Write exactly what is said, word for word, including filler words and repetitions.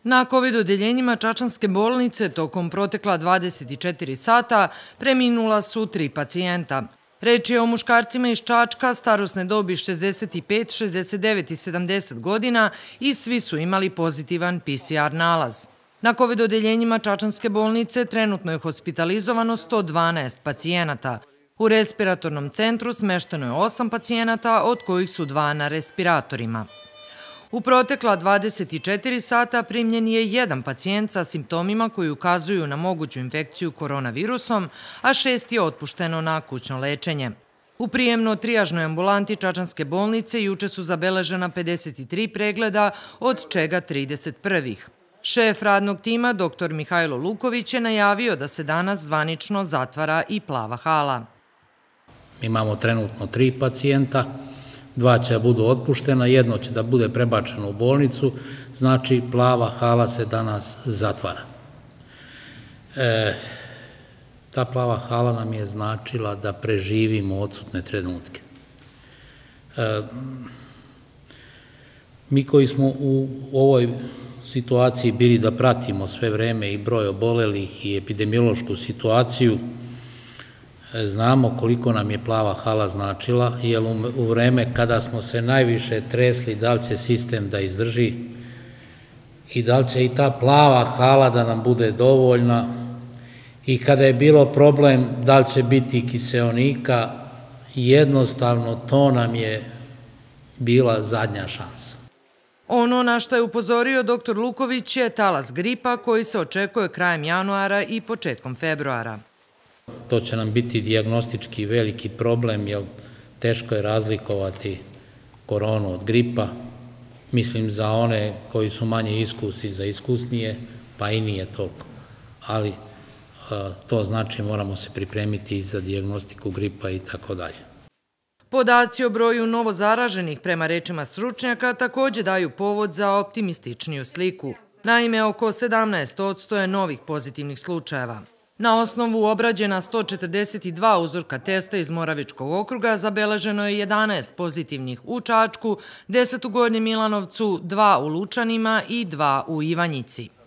Na kovid odeljenjima Čačanske bolnice tokom protekla dvadeset četiri sata preminula su tri pacijenta. Reč je o muškarcima iz Čačka starosne dobi šezdeset pet, šezdeset devet i sedamdeset godina i svi su imali pozitivan P C R nalaz. Na kovid odeljenjima Čačanske bolnice trenutno je hospitalizovano sto dvanaest pacijenata. U respiratornom centru smešteno je osam pacijenata, od kojih su dva na respiratorima. U protekla dvadeset četiri sata primljen je jedan pacijent sa simptomima koji ukazuju na moguću infekciju koronavirusom, a šest je otpušteno na kućno lečenje. U prijemno-trijažnoj ambulanti Čačanske bolnice juče su zabeležena pedeset tri pregleda, od čega trideset prvih. Šef radnog tima, doktor Mihajlo Luković, je najavio da se danas zvanično zatvara i plava hala. Mi imamo trenutno tri pacijenta, dva će da budu otpuštena, jedno će da bude prebačeno u bolnicu, znači plava hala se danas zatvara. E, ta plava hala nam je značila da preživimo odsutne trenutke. E, mi koji smo u ovoj situaciji bili da pratimo sve vreme i broj obolelih i epidemiološku situaciju, znamo koliko nam je plava hala značila, jer u vreme kada smo se najviše tresli da li će sistem da izdrži i da li će i ta plava hala da nam bude dovoljna i kada je bilo problem da li će biti kiseonika, jednostavno to nam je bila zadnja šansa. Ono na što je upozorio doktor Luković je talas gripa koji se očekuje krajem januara i početkom februara. To će nam biti dijagnostički veliki problem, jer teško je razlikovati koronu od gripa. Mislim za one koji su manje iskusni, za iskusnije, pa i nije toliko. Ali to znači moramo se pripremiti i za dijagnostiku gripa i tako dalje. Podaci o broju novozaraženih prema rečima stručnjaka takođe daju povod za optimističniju sliku. Naime, oko sedamnaest posto je novih pozitivnih slučajeva. Na osnovu obrađena sto četrdeset dva uzorka testa iz Moravičkog okruga zabeleženo je jedanaest pozitivnih u Čačku, deset u Gornjem Milanovcu, dva u Lučanima i dva u Ivanjici.